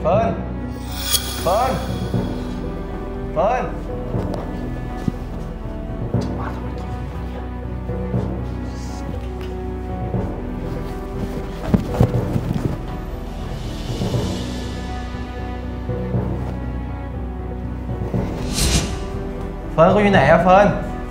ฟิร์นเฟิร์นเฟิร์นเฟิร์นคุณอยู่ไหนอะเฟิร์น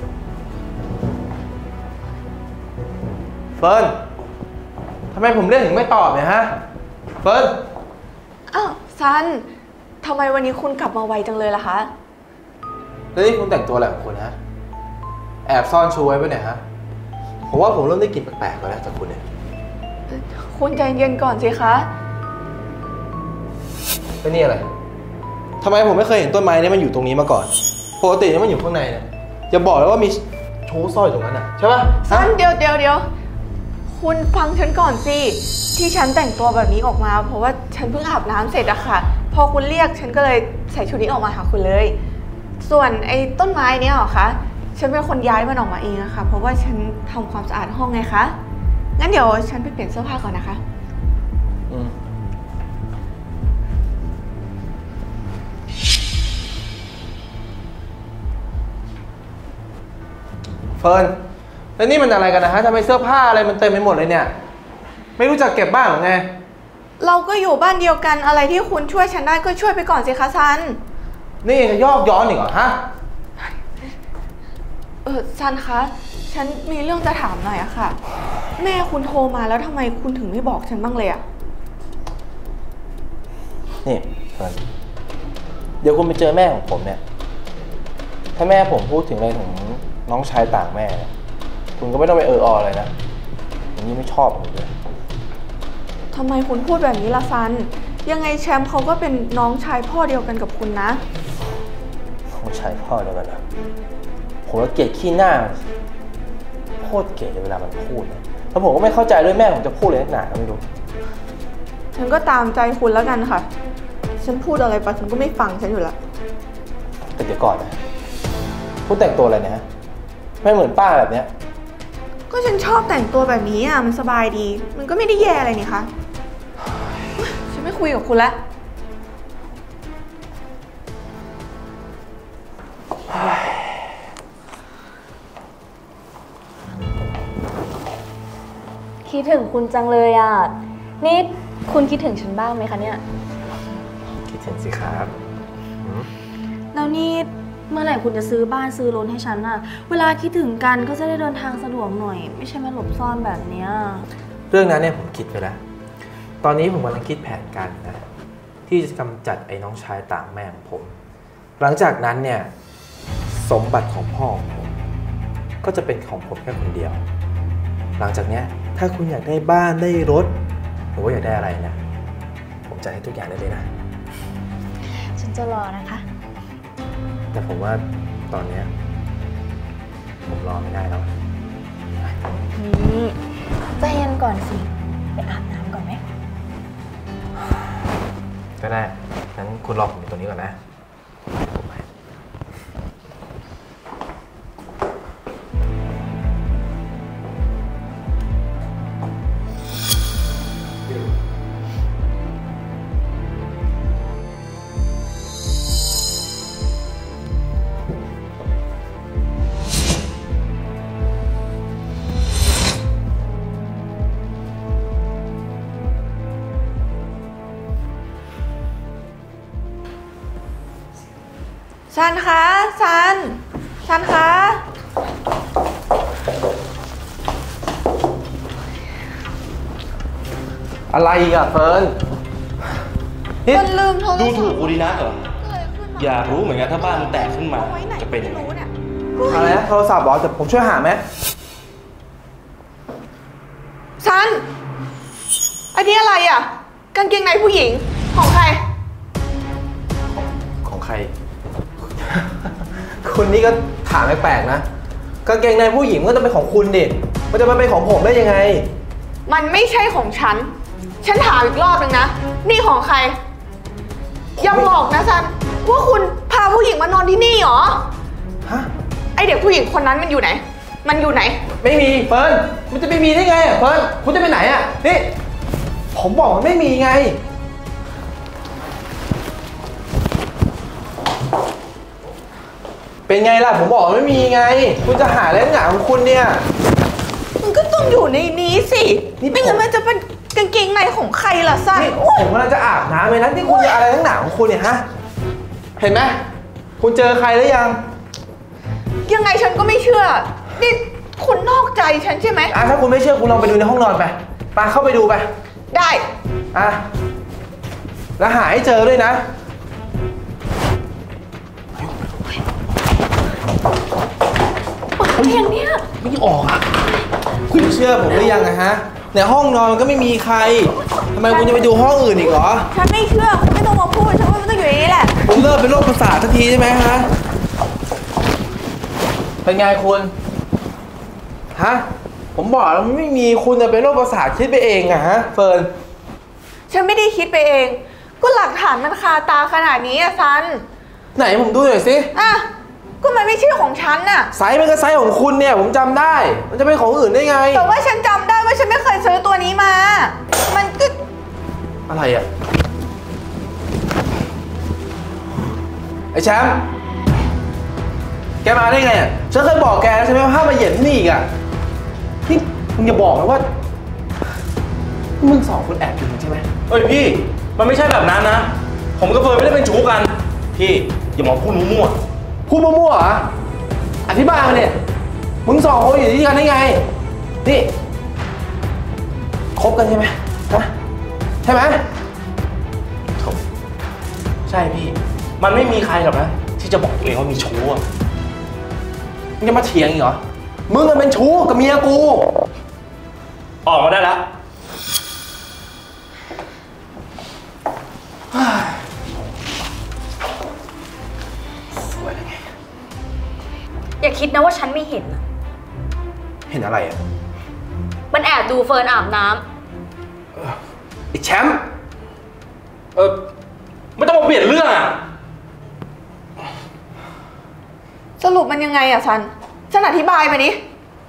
เฟิร์นทำไมผมเรียกถึงไม่ตอบเนี่ยฮะเฟิร์นอ้าวซันทำไมวันนี้คุณกลับมาไวจังเลยล่ะคะแล้วนี่คุณแต่งตัวอะไรของคุณฮะแอบซ่อนชูไว้ปะเนี่ยฮะผมว่าผมเริ่มได้กลิ่นแปลกๆแล้วจากคุณเนี่ยคุณใจเย็นก่อนสิคะแล้วนี่อะไรทำไมผมไม่เคยเห็นต้นไม้นี้มันอยู่ตรงนี้มาก่อนปกติมันอยู่ข้างในเนี่ยอย่าบอกเลยว่ามีชูซ่อนอยู่ตรงนั้นนะใช่ปะซันเดี๋ยวคุณฟังฉันก่อนสิที่ฉันแต่งตัวแบบนี้ออกมาเพราะว่าฉันเพิ่งอาบน้ำเสร็จอะค่ะพอคุณเรียกฉันก็เลยใส่ชุดนี้ออกมาหาคุณเลยส่วนไอ้ต้นไม้เนี้ยเหรอคะฉันเป็นคนย้ายมันออกมาเองอะค่ะเพราะว่าฉันทำความสะอาดห้องไงคะงั้นเดี๋ยวฉันไปเปลี่ยนเสื้อผ้าก่อนนะคะเฟิร์นแล้วนี่มันอะไรกันนะฮะทำไมเสื้อผ้าอะไรมันเต็มไปหมดเลยเนี่ยไม่รู้จักเก็บบ้างหรือไงเราก็อยู่บ้านเดียวกันอะไรที่คุณช่วยฉันได้ก็ช่วยไปก่อนสิคะซันนี่จะยอกย้อนอีกเหรอฮะซันคะฉันมีเรื่องจะถามหน่อยอะค่ะแม่คุณโทรมาแล้วทำไมคุณถึงไม่บอกฉันบ้างเลยอะนี่เฟิร์นเดี๋ยวคุณไปเจอแม่ของผมเนี่ยถ้าแม่ผมพูดถึงอะไรถึงน้องชายต่างแม่คุณก็ไม่ต้องไปอะไรนะอย่างนี้ไม่ชอบผมเลยทำไมคุณพูดแบบนี้ล่ะซันยังไงแชมป์เขาก็เป็นน้องชายพ่อเดียวกันกับคุณนะน้องชายพ่อเดียวกันนะผมก็เกลียดขี้หน้าโคตรเกลียดเวลามันพูดแล้วผมก็ไม่เข้าใจด้วยแม่ผมจะพูดอะไรนักหนาก็ไม่รู้ฉันก็ตามใจคุณแล้วกันค่ะฉันพูดอะไรไปคุณก็ไม่ฟังฉันอยู่แล้วแต่เดี๋ยวก่อนนะคุณแต่งตัวอะไรเนี่ยฮะไม่เหมือนป้าแบบเนี้ยก็ฉันชอบแต่งตัวแบบนี้อ่ะมันสบายดีมันก็ไม่ได้แย่อะไรนี่คะฉันไม่คุยกับคุณแล้วคิดถึงคุณจังเลยอ่ะนี่คุณคิดถึงฉันบ้างไหมคะเนี่ยคิดถึงสิครับแล้วนี่เมื่อไหร่คุณจะซื้อบ้านซื้อรถให้ฉันอะเวลาคิดถึงกันก็จะได้เดินทางสะดวกหน่อยไม่ใช่มาหลบซ่อนแบบนี้เรื่องนั้นเนี่ยผมคิดไปแล้วตอนนี้ผมกำลังคิดแผนการนะที่จะกำจัดไอ้น้องชายต่างแม่ของผมหลังจากนั้นเนี่ยสมบัติของพ่อของผมก็จะเป็นของผมแค่คนเดียวหลังจากนี้ถ้าคุณอยากได้บ้านได้รถหรือว่าอยากได้อะไรนะผมจะให้ทุกอย่างได้เลยนะฉันจะรอนะคะแต่ผมว่าตอนนี้ผมรอไม่ได้แล้วนี่ใจเย็นก่อนสิไปอาบน้ำก่อนไหมก็ได้งั้นคุณรอผมอยู่ตรงนี้ก่อนนะซันคะซันคะอะไรอีกอะเฟิร์นมันลืมโทรศัพท์ดูถูกกูดีนะเหรออยากรู้เหมือนกันถ้าบ้านมันแตกขึ้นมาจะเป็นยังไงอะไรนะโทรศัพท์เหรอแต่ผมช่วยหาไหมซันอันนี้อะไรอ่ะกางเกงในผู้หญิงของใครของใครคุณนี่ก็ถามแปลกๆนะกางเกงในผู้หญิงก็ต้องเป็นของคุณดิมันจะมาเป็นของผมได้ยังไงมันไม่ใช่ของฉันถามอีกรอบนึงนะนี่ของใครอย่าบอกนะซันว่าคุณพาผู้หญิงมานอนที่นี่หรอฮะไอเด็กผู้หญิงคนนั้นมันอยู่ไหนไม่มีเฟิร์นมันจะไม่มีได้ไงเฟิร์นคุณจะไปไหนอ่ะนี่ผมบอกมันไม่มีไงเป็นไงล่ะผมบอกไม่มีไงคุณจะหาอะไรหนาของคุณเนี่ยมันก็ต้องอยู่ในนี้สิไม่งั้นมันจะเป็นกางเกงในของใครล่ะซันผมกำลังจะอาบน้ำเลยนะที่คุณจะอะไรหนาของคุณเนี่ยฮะเห็นไหมคุณเจอใครหรือยังไงฉันก็ไม่เชื่อนี่คุณนอกใจฉันใช่ไหมถ้าคุณไม่เชื่อคุณลองไปดูในห้องนอนไปเข้าไปดูไปได้แล้วหาให้เจอด้วยนะเพียงเนี้ยไม่ออกคุณเชื่อผมหรือยังฮะในห้องนอนมันก็ไม่มีใครทำไมคุณจะไปดูห้องอื่นอีกเหรอฉันไม่เชื่อคุณไม่ต้องมาพูดฉันว่ามันต้องอยู่ในนี้แหละคุณเลิกเป็นโรคประสาทสักทีใช่ไหมฮะเป็นไงคุณฮะผมบอกแล้วไม่มีคุณจะเป็นโรคประสาทคิดไปเองฮะเฟิร์นฉันไม่ได้คิดไปเองก็หลักฐานมันคาตาขนาดนี้ซันไหนผมดูหน่อยสิก็มันไม่ใช่ของฉันน่ะไซส์มันก็ไซส์ของคุณเนี่ยผมจำได้มันจะเป็นของอื่นได้ไงแต่ว่าฉันจำได้ว่าฉันไม่เคยซื้อตัวนี้มามันก็อะไรอ่ะไอ้แชมป์แกมาได้ไงอ่ะฉันเคยบอกแกแล้วใช่ไหมว่าห้ามมาเหยียบที่นี่อีกอ่ะนี่มึงอย่าบอกนะว่ามึงสองคนแอบอยู่ใช่ไหมเฮ้ยพี่มันไม่ใช่แบบนั้นนะผมกับเฟิร์นไม่ได้เป็นชู้กันพี่อย่ามาพูดมั่วพูดมั่วเหรออธิบายมาเนี่ยมึงสองคนอยู่ที่กันได้ไงนี่คบกันใช่ไหมฮะใช่ไหมใช่พี่มันไม่มีใครหรอกนะที่จะบอกตัวเองว่ามีชู้มึงจะมาเถียงอีกเหรอมึงมันเป็นชู้กับเมียกูออกมาได้แล้วอย่าคิดนะว่าฉันไม่เห็นเห็นอะไรอ่ะมันแอบดูเฟิร์นอาบน้ำไอ้แชมป์ไม่ต้องมาเปลี่ยนเรื่องอ่ะสรุปมันยังไงอ่ะฉันอธิบายมาดิ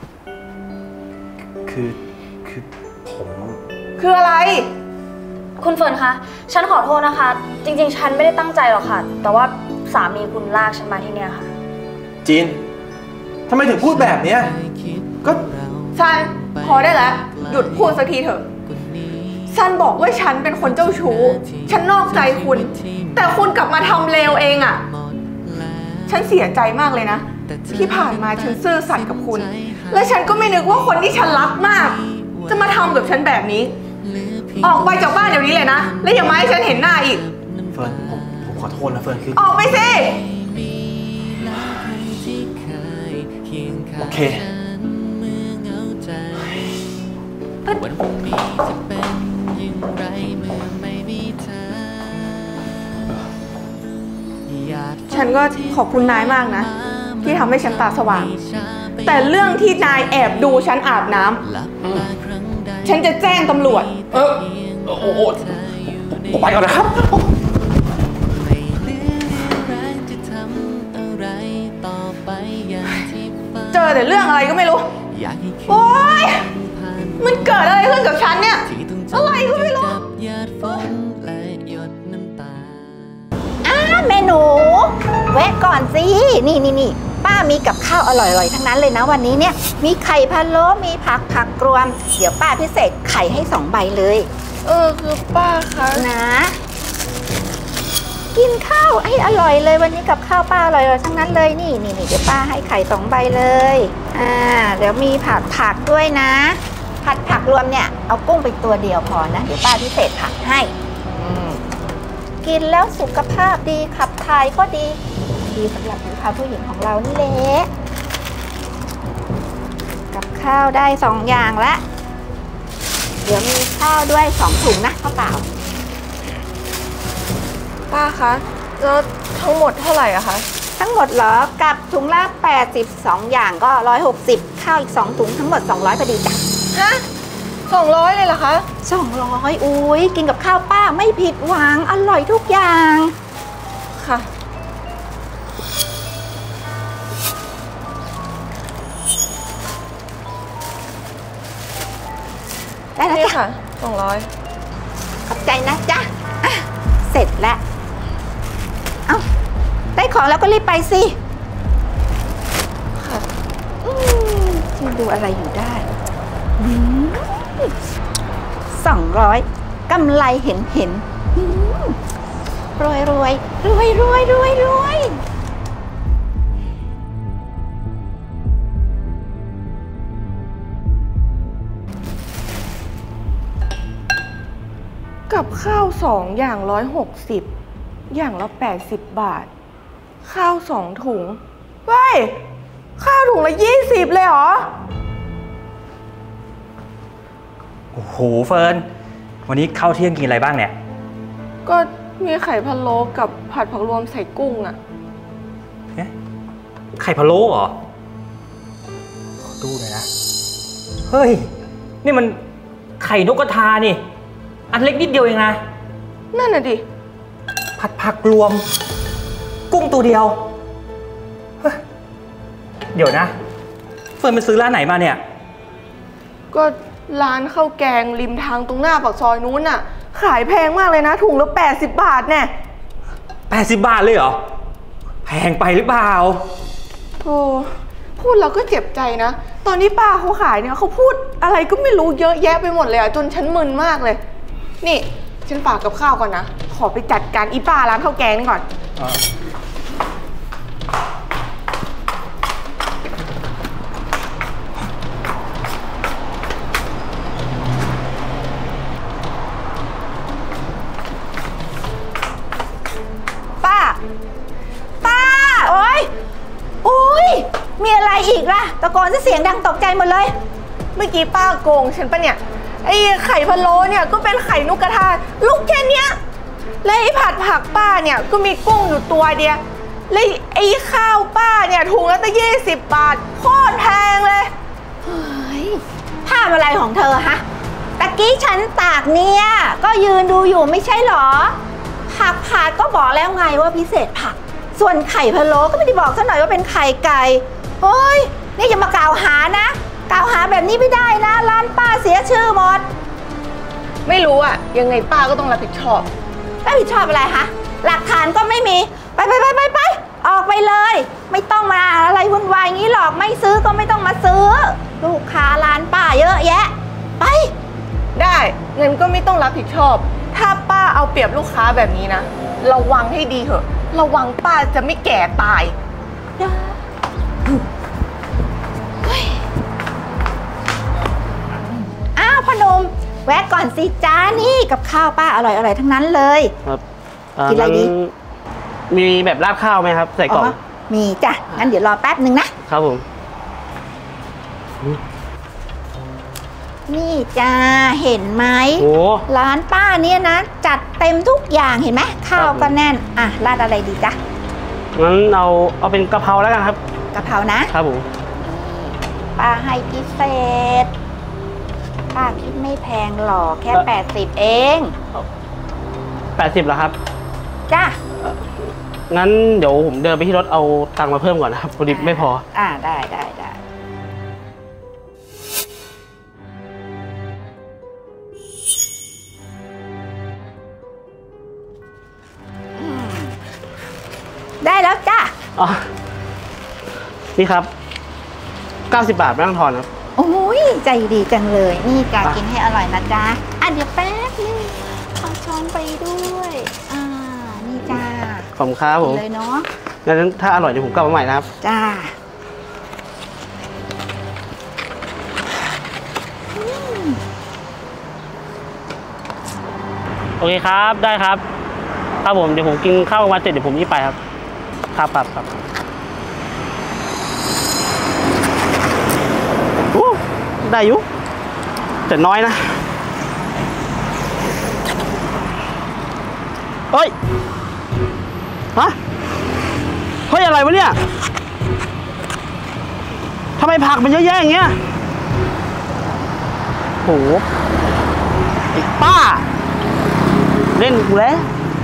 คือผมคืออะไรคุณเฟิร์นคะฉันขอโทษนะคะจริงๆฉันไม่ได้ตั้งใจหรอกค่ะแต่ว่าสามีคุณลากฉันมาที่เนี่ยค่ะจีนทำไมถึงพูดแบบนี้ก็ซันพอได้แล้วหยุดพูดสักทีเถอะซันบอกว่าฉันเป็นคนเจ้าชู้ฉันนอกใจคุณแต่คุณกลับมาทำเลวเองอ่ะฉันเสียใจมากเลยนะที่ผ่านมาฉันซื่อสัตย์กับคุณและฉันก็ไม่นึกว่าคนที่ฉันรักมากจะมาทำกับฉันแบบนี้ออกไปจากบ้านเดี๋ยวนี้เลยนะและอย่ามาให้ฉันเห็นหน้าอีกเฟิร์นผมขอโทษนะเฟิร์นคือออกไปสิโอเคฉันก็ขอบคุณนายมากนะที่ทำให้ฉันตาสว่างแต่เรื่องที่นายแอบดูฉันอาบน้ำฉันจะแจ้งตำรวจผมไปก่อนนะครับเจอแต่เรื่องอะไรก็ไม่รู้โอ๊ยมันเกิดอะไรขึ้นกับฉันเนี่ยอะไรก็ไม่รู้แม่หนูแวะก่อนสินี่ป้ามีกับข้าวอร่อยๆทั้งนั้นเลยนะวันนี้เนี่ยมีไข่พะโล้มีผักรวมเดี๋ยวป้าพิเศษไข่ให้2 ใบเลยคือป้าคะนะกินข้าวให้อร่อยเลยวันนี้กับข้าวป้าอร่อยๆทั้งนั้นเลยนี่เดี๋ยวป้าให้ไข่2 ใบเลยเดี๋ยวมีผักด้วยนะผักรวมเนี่ยเอากุ้งไปตัวเดียวพอนะเดี๋ยวป้าพิเศษผักให้กินแล้วสุขภาพดีขับถ่ายก็ดีสำหรับผิวพรรณผู้หญิงของเรานี่แหละกับข้าวได้2 อย่างละเดี๋ยวมีข้าวด้วย2 ถุงนะข้าวเปล่าป้าคะแล้วทั้งหมดเท่าไหร่อะคะทั้งหมดเหรอกับถุงละ82 อย่างก็160ข้าวอีก2 ถุงทั้งหมด200พอดีจ้ะฮะ200เลยเหรอคะ 200อุ้ยกินกับข้าวป้าไม่ผิดหวังอร่อยทุกอย่างค่ะได้แล้วจ้ะ 200 ขอบใจนะจ๊ะเสร็จแล้วได้ของแล้วก็รีบไปสิดูอะไรอยู่ได้200กำไรเห็นรวยรวยรวยรวยรวยรวยกับข้าว2อย่าง160อย่างละ80 บาทข้าว2ถุงเว้ยข้าวถุงละ20เลยเหรอโอ้โหเฟิร์นวันนี้ข้าวเที่ยงกินอะไรบ้างเนี่ยก็มีไข่พะโล้กับผัดผักรวมใส่กุ้งอะไข่พะโล้เหรอขอดูหน่อยนะเฮ้ยนี่มันไข่นกกระทานี่อันเล็กนิดเดียวเองนะนั่นน่ะดิผัดผักรวมกุ้งตัวเดียวเดี๋ยวนะเฟิร์นไปซื้อร้านไหนมาเนี่ยก็ร้านข้าวแกงริมทางตรงหน้าปากซอยนู้นน่ะขายแพงมากเลยนะถุงละ80 บาทแน่ 80 บาทเลยเหรอแพงไปหรือเปล่าโธ่พูดแล้วก็เจ็บใจนะตอนนี้ป้าเขาขายเนี่ยเขาพูดอะไรก็ไม่รู้เยอะแยะไปหมดเลยอะจนฉันมึนมากเลยนี่ฉันฝากกับข้าวก่อนนะขอไปจัดการอีป้าร้านข้าวแกงนี่ก่อนมีอะไรอีกล่ะตะโกนเสียงดังตกใจหมดเลยเมื่อกี้ป้าโกงฉันปะเนี่ยไอ้ไข่พะโล้เนี่ยก็เป็นไข่นกกระทาลูกแค่เนี้ยและไอ้ผัดผักป้าเนี่ยก็มีกุ้งอยู่ตัวเดียวและไอ้ข้าวป้าเนี่ยถุงละตั้ง20 บาทโคตรแพงเลยเฮ้ยภาพอะไรของเธอฮะตะกี้ฉันตากเนี่ยก็ยืนดูอยู่ไม่ใช่หรอผักผัดก็บอกแล้วไงว่าพิเศษผักส่วนไข่พะโล้ก็ไม่ได้บอกซะหน่อยว่าเป็นไข่ไก่เฮ้ยนี่อย่ามากล่าวหานะกล่าวหาแบบนี้ไม่ได้นะร้านป้าเสียชื่อหมดไม่รู้อะยังไงป้าก็ต้องรับผิดชอบอะไรคะหลักฐานก็ไม่มีไปออกไปเลยไม่ต้องมาอะไรวุ่นวายงี้หรอกไม่ซื้อก็ไม่ต้องมาซื้อลูกค้าร้านป้าเยอะแยะไปได้เงินก็ไม่ต้องรับผิดชอบถ้าป้าเอาเปรียบลูกค้าแบบนี้นะระวังให้ดีเถอะระวังป้าจะไม่แก่ตายอ้าวพ่อหนุ่มแวะก่อนสิจ้านี่กับข้าวป้าอร่อยทั้งนั้นเลยครับกินอะไรดีมีแบบราดข้าวไหมครับใส่กล่องมีจ้ะงั้นเดี๋ยวรอแป๊บหนึ่งนะครับผมนี่จ้าเห็นไหมร้านป้าเนี่ยนะจัดเต็มทุกอย่างเห็นไหมข้าวก็แน่นอ่ะราดอะไรดีจ๊ะงั้นเอาเป็นกะเพราแล้วกันครับกะเพรานะครับผมป้าให้พิเศษป้าคิดไม่แพงหรอกแค่80เอง 80เหรอครับจ้ะงั้นเดี๋ยวผมเดินไปที่รถเอาตังค์มาเพิ่มก่อนนะครับพอดีไม่พอได้ได้แล้วจ้ะอ๋อนี่ครับ90 บาทไม่ต้องทอนครับโอ้ยใจดีจังเลยนี่กากินให้อร่อยนะจ๊ะเดี๋ยวแป๊บนึงเอาช้อนไปด้วยนี่จ้าขอบคุณครับผมเลยเนาะงั้นถ้าอร่อยเดี๋ยวผมกลับมาใหม่นะครับจ้าโอเคครับได้ครับครับผมเดี๋ยวผมกินข้าวมาเสร็จเดี๋ยวผมรีบไปครับครับได้อยู่แต่น้อยนะเฮ้ยเฮ้ยอะไรวะเนี่ยทำไมผักมันเยอะแยะอย่างเงี้ยโหไอ้ป้าเล่นกูแล้ว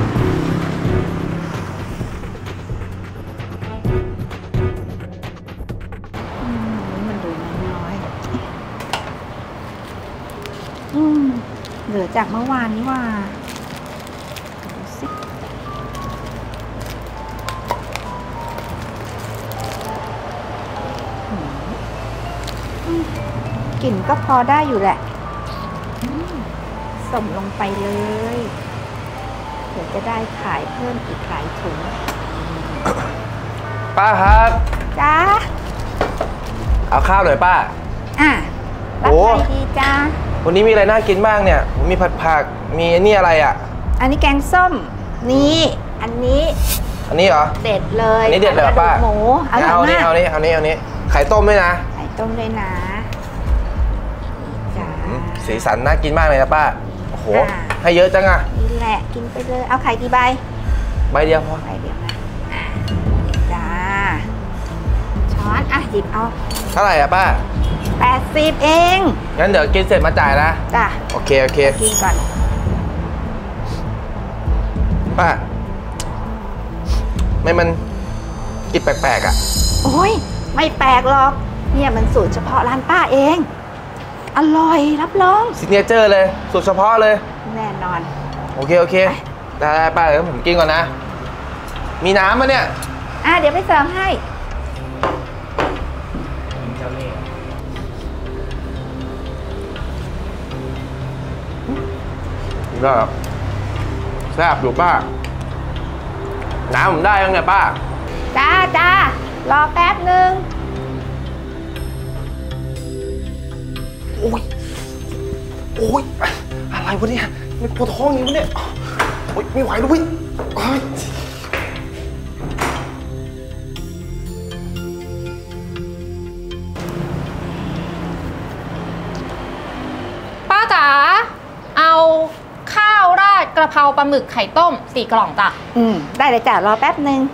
เหลือจากเมื่อวานนี้ว่าดูสิกลิ่นก็พอได้อยู่แหละส่งลงไปเลย เดี๋ยวจะได้ขายเพิ่มอีกหลายถุงป้าครับจ้าเอาข้าวหน่อยป้ารับโอ้ไปดีจ้าวันนี้มีอะไรน่ากินบ้างเนี่ยผมมีผัดผักมีนี่อะไรอ่ะอันนี้แกงส้มนี่อันนี้อันนี้เหรอเด็ดเลยอันนี้เด็ดเลยเหรอป้ากระดูกหมูอร่อยเอานี่มากเอานี่ไข่ต้มด้วยนะไข่ต้มด้วยนะจ้าสีสันน่ากินมากเลยนะป้าโอ้โหอ่าให้เยอะจังอ่ะนี่แหละกินไปเลยเอาไข่กี่ใบใบเดียวพอใบเดียวนะจ้าช้อนหยิบเอาเท่าไหร่อ่ะป้า 80เองงั้นเดี๋ยวกินเสร็จมาจ่ายนะจ้าโอเคกินก่อนป้าไม่มันกินแปลกๆอ่ะโอ้ยไม่แปลกหรอกเนี่ยมันสูตรเฉพาะร้านป้าเองอร่อยรับรองซิกเนเจอร์เลยสูตรเฉพาะเลยแน่นอนโอเคได้ป้าเดี๋ยวผมกินก่อนนะ มีน้ำมะเนี่ยเดี๋ยวไปเสิร์ฟให้ก็แซ่บอยู่ป้า น้ำผมได้ยังไงป้าจ้ารอแป๊บนึงโอ้ยอะไรวะเนี่ยมันปวดท้องอย่างนี้วะเนี่ยโอ้ยไม่ไหวแล้วเว้ยโอ๊ยป้าจ๋าเอาข้าวราดกระเพราปลาหมึกไข่ต้ม4 กล่องจ้ะได้เลยจ้ารอแป๊บนึง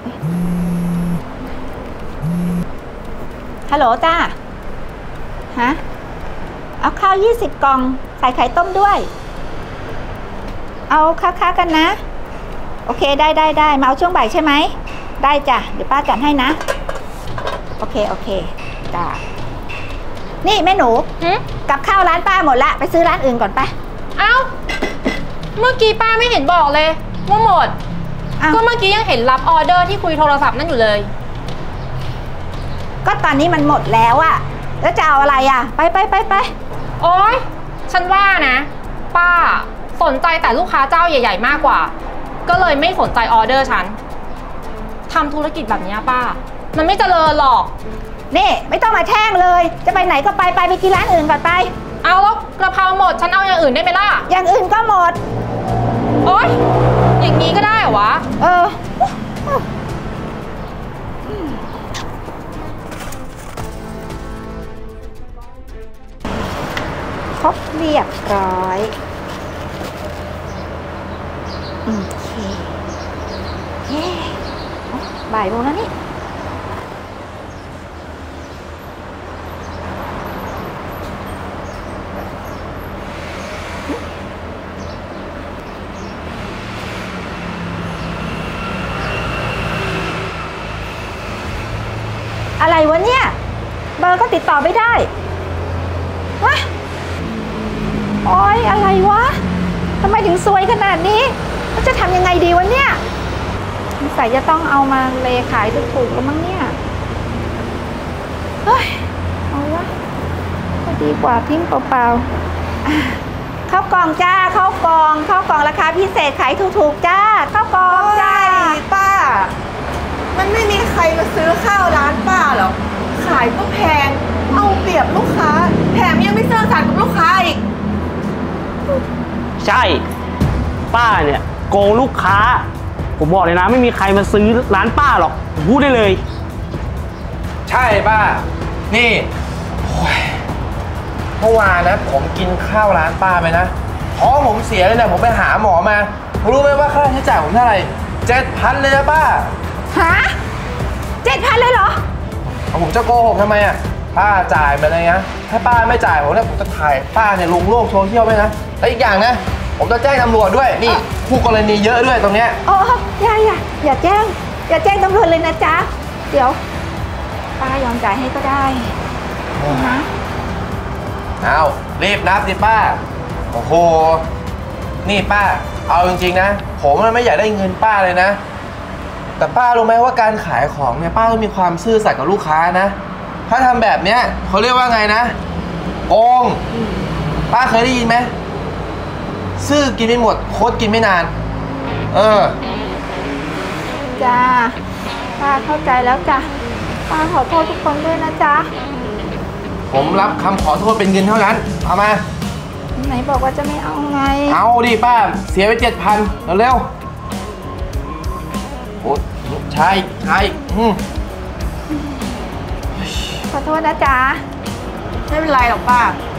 ฮัลโหลจ้าฮะเอาข้าว20 กล่องใส่ไข่ต้มด้วยเอาค้ากันนะโอเคได้มาเอาช่วงบ่ายใช่ไหมได้จ้ะเดี๋ยวป้าจัดให้นะโอเคจ้านี่แม่หนูกับข้าวร้านป้าหมดละไปซื้อร้านอื่นก่อนไปเอ้าเมื่อกี้ป้าไม่เห็นบอกเลยว่าหมดก็เมื่อกี้ยังเห็นรับออเดอร์ที่คุยโทรศัพท์นั่นอยู่เลยก็ตอนนี้มันหมดแล้วอะแล้วจะเอาอะไรอะไปโอ๊ยฉันว่านะป้าสนใจแต่ลูกค้าเจ้าใหญ่ๆมากกว่าก็เลยไม่สนใจออเดอร์ฉันทำธุรกิจแบบนี้ป้ามันไม่เจริญหรอกนี่ไม่ต้องมาแช่งเลยจะไปไหนก็ไปกินร้านอื่นก่อนไปเอาแล้วกระเพราหมดฉันเอาอย่างอื่นได้ไหมล่ะอย่างอื่นก็หมดโอ๊ยอย่างนี้ก็ได้เหรอวะครบเรียบร้อยโอเคบ่ายโมงแล้วนี่อะไรวะเนี่ยเบอร์ก็ติดต่อไม่ได้วะโอ๊ยอะไรวะทำไมถึงซวยขนาดนี้จะทำยังไงดีวะเนี่ยสงสัยจะต้องเอามาเลขายถูกๆแล้วมั้งเนี่ยเฮ้ยเอาวะก็ดีกว่าทิ้งเปล่าๆข้าวกล่องจ้าข้าวกล่องราคาพิเศษขายถูกๆจ้าข้าวกล่องจ้าป้ามันไม่มีใครมาซื้อข้าวร้านป้าหรอกขายก็แพงเอาเปรียบลูกค้าแถมยังไม่ซื่อสัตย์กับลูกค้าอีกใช่ป้าเนี่ยโกงลูกค้าผมบอกเลยนะไม่มีใครมาซื้อร้านป้าหรอกผมพูดได้เลยใช่ป้านี่เมื่อวานนะผมกินข้าวร้านป้าไปนะท้องผมเสียเลยนะผมไปหาหมอมารู้ไหมว่าค่าใช้จ่ายผมเท่าไหร่7,000เลยนะป้าฮะ7,000เลยเหรอผมจะโกหกทำไมอ่ะป้าจ่ายไปเลยนะถ้าป้าไม่จ่ายผมเนี่ยผมจะถ่ายป้าเนี่ยลงโลกโซเชียลไปนะและอีกอย่างนะผมจะแจ้งตำรวจด้วยนี่ผู้กรณีเยอะด้วยตรงเนี้ยอย่าแจ้งตำรวจเลยนะจ๊ะเดี๋ยวป้ายอมจ่ายให้ก็ได้นะเอารีบนับสิป้าโอ้โหนี่ป้าเอาจริงๆนะผมไม่อยากได้เงินป้าเลยนะแต่ป้ารู้ไหมว่าการขายของเนี่ยป้าต้องมีความซื่อสัตย์กับลูกค้านะถ้าทำแบบเนี้ยเขาเรียกว่าไงนะโกงป้าเคยได้ยินไหมซื่อกินไม่หมดคดกินไม่นานจ้าป้าเข้าใจแล้วจ้ะป้าขอโทษทุกคนด้วยนะจ๊ะผมรับคำขอโทษเป็นเงินเท่านั้นเอามาไหนบอกว่าจะไม่เอาไงเอาดิป้าเสียไป7,000เร็วๆโอ้ใช่ขอโทษนะจ๊ะไม่เป็นไรหรอกป้า